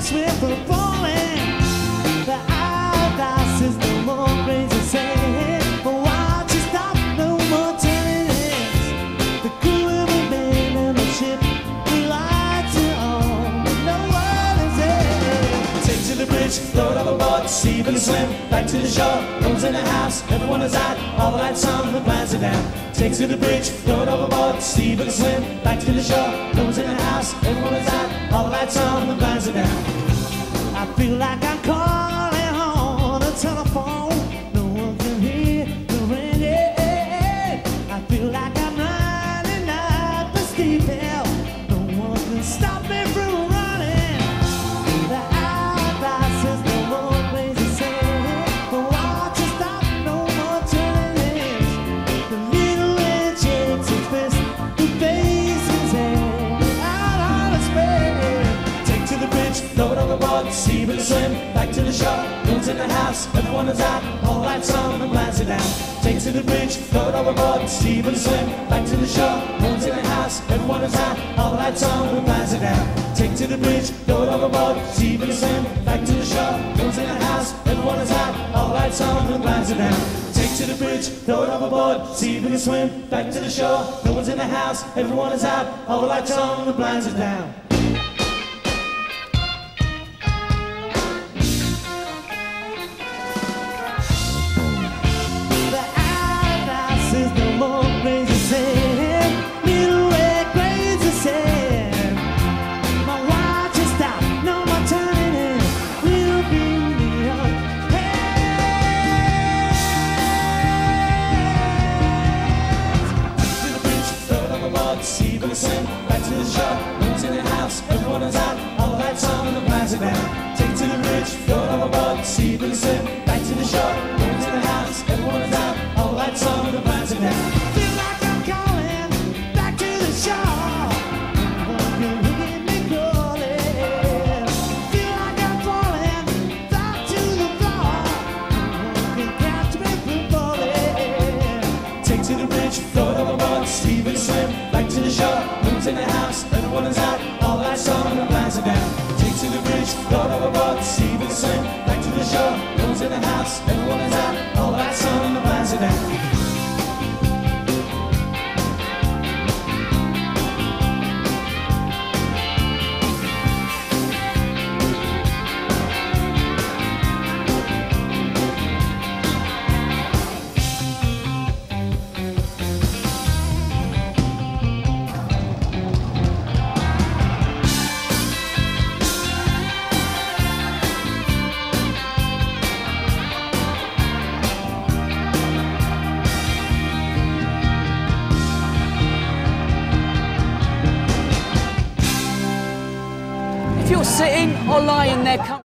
catch me from falling. The hourglass is no more crazy saying, watch you stop, no more turning it. The crew remain in the ship, the lights are on, but no one is in. Take to the bridge, throw it overboard, see if we can swim back to the shore. No one's in the house, everyone is out, all the lights on, the plans are down. Take to the bridge, throw it overboard, see if we can swim back to the shore. No one's in the house, everyone is out, all the lights on, the blinds are down. I feel like I'm calling on the telephone, no one can hear the ringing. I feel like I'm running up the steep hill, no one can stop me from running. The hourglass is no more crazy saying, but watch you stop, no more turning. The little red shakes his fist, the face his head out on his bed. Take to the bridge, throw it overboard, see if we can swim back to the shore. No one's in the house, everyone is out, all lights on, the blinds are down. Take to the bridge, throw it overboard, see if we can swim back to the shore. No one's in the house, everyone is out, all the lights on, the blinds are down. Take to the bridge, throw it overboard, see if we can swim back to the shore. No one's in the house, everyone is out, all the lights on, the blinds are down. Take to the bridge, throw it overboard, see if we can swim back to the shore. No one's in the house, everyone is out, all the lights on, the blinds are down. The hourglass is no more crazy saying, little red crazy saying, my watch is stop, no more turning in, little beauty on head. To the bridge, throw it overboard, see if we can swim back to the shore. No one's in the house, everyone is out, all the lights on, the blinds are down. Take to the bridge, throw it overboard, see if we can swim back to the shore. No one's in the house, everyone is out, all the lights on, the blinds are down. Feel like I'm calling back to the shore. No one can hear me calling. Feel like I'm falling back to the floor. No one can catch me from falling. Take to the bridge, throw it overboard, see if we can swim back to the shore. No one's in the house, everyone is out, all the lights on, the blinds are down. Take to the bridge, throw it overboard, see if we can swim back to the shore. No one's in the house, everyone is out, all the lights on, the blinds are down. If you're sitting or lying there,